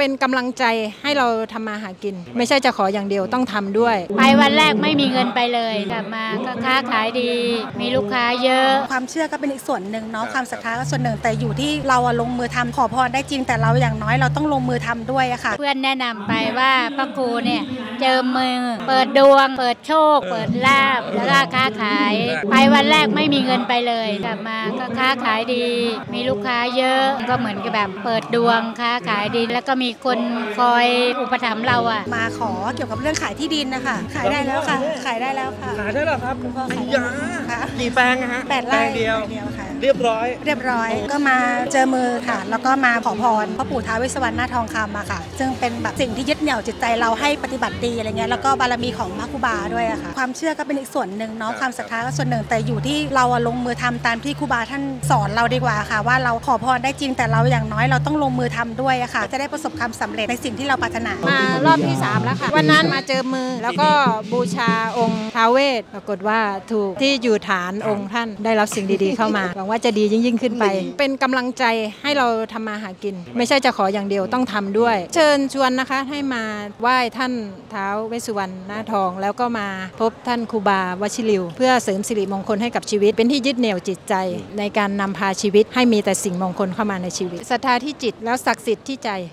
เป็นกำลังใจให้เราทำมาหากินไม่ใช่จะขออย่างเดียวต้องทำด้วยไปวันแรกไม่มีเงินไปเลยกลับมาก็ค้าขายดีมีลูกค้าเยอะความเชื่อก็เป็นอีกส่วนหนึ่งเนาะความศรัทธาก็ส่วนหนึ่งแต่อยู่ที่เราลงมือทำขอพรได้จริงแต่เราอย่างน้อยเราต้องลงมือทำด้วยอะค่ะเพื่อนแนะนำไปว่าพระครูเนี่ยเจิมมือเปิดดวงเปิดโชคเปิดลาภแล้วก็ค้าขายไปวันแรกไม่มีเงินไปเลยกลับมาก็ค้าขายดีมีลูกค้าเยอะก็เหมือนกับแบบเปิดดวงค้าขายดีแล้วก็มีคนคอยอุปถัมภ์เราอะมาขอเกี่ยวกับเรื่องขายที่ดินนะคะขายได้แล้วค่ะขายได้แล้วค่ะขายได้แล้วครับยากี่แปลงฮะ 8 ไร่เดียวค่ะเรียบร้อยก็มาเจอมือค่ะแล้วก็มาขอพรพ่อปู่ท้าวเวสสวรรณหน้าทองคำมาค่ะซึ่งเป็นแบบสิ่งที่ยึดเหนี่ยวจิตใจเราให้ปฏิบัติดีอะไรเงี้ยแล้วก็บารมีของพระครูบาด้วยอะค่ะความเชื่อก็เป็นอีกส่วนหนึ่งเนาะความศรัทธาก็ส่วนหนึ่งแต่อยู่ที่เราลงมือทำตามที่ครูบาท่านสอนเราดีกว่าค่ะว่าเราขอพรได้จริงแต่เราอย่างน้อยเราต้องลงมือทำด้วยอะค่ะจะได้ประสบความสำเร็จในสิ่งที่เราปรารถนามารอบที่3แล้วค่ะวันนั้นมาเจอมือแล้วก็บูชาองค์ท้าวเวสปรากฏว่าถูกที่อยู่ฐานองค์ท่านได้รับสิ่งดีๆเข้ามาหวังว่าจะดียิ่งขึ้นไปเป็นกำลังใจให้เราทำมาหากินไม่ใช่จะขออย่างเดียวต้องทำด้วยเชิญชวนนะคะให้มาไหว้ท่านท้าวเวสสุวรรณหน้าทองแล้วก็มาพบท่านครูบาวชิริวเพื่อเสริมสิริมงคลให้กับชีวิตเป็นที่ยึดเหนี่ยวจิตใจในการนำพาชีวิตให้มีแต่สิ่งมงคลเข้ามาในชีวิตศรัทธาที่จิตแล้วศักดิ์สิทธิ์ที่ใจ